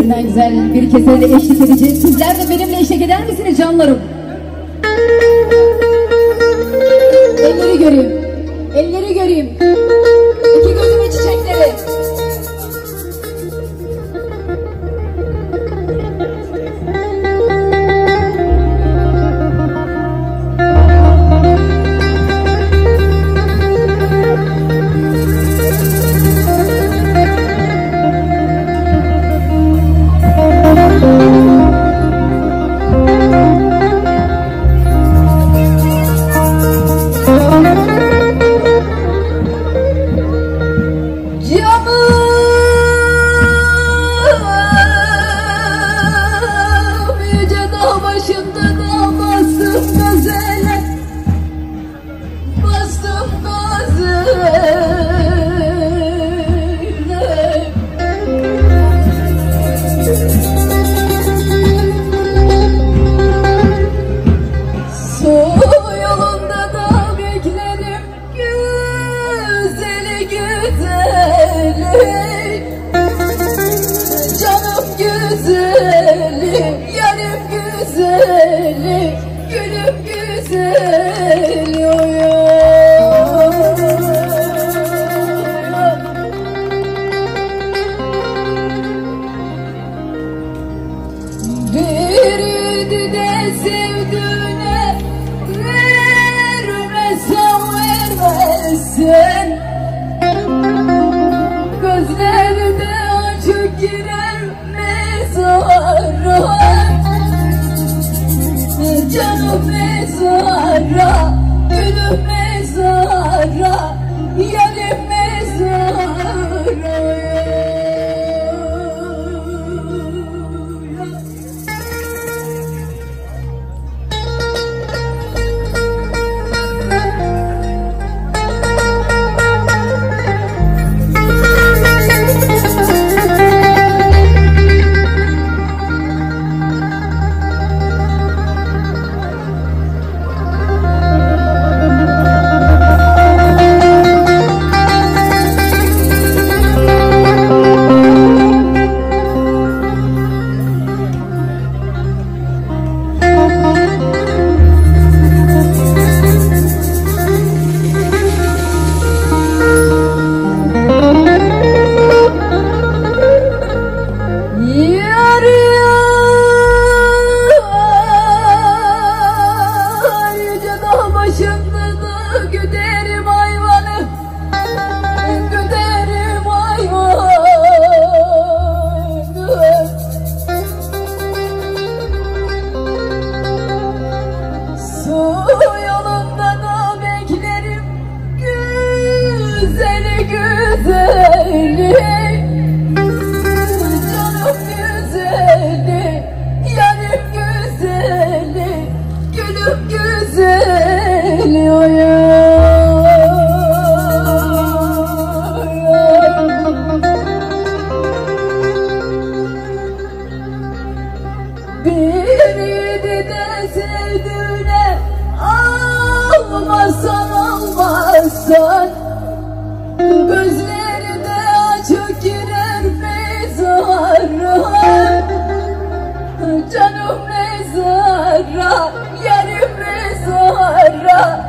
birbirinden güzel bir keserle eşlik edeceğiz. Sizler de benimle eşlik eder misiniz canlarım? Elleri göreyim. Elleri göreyim. İki gözümün çiçekleri. Gülüm güzel biriydi de sevdiğine vermezsen vermezsen gözlerinde açık girer mezara canım mezara, gülüm mezara, yarim mezara. Güzeli, canım güzeli, yarim güzeli, gülüm güzeli, oy biriydi de sevdiğine almazsan almazsan gözlerinde açık girer mezara canım mezara, yarim mezara.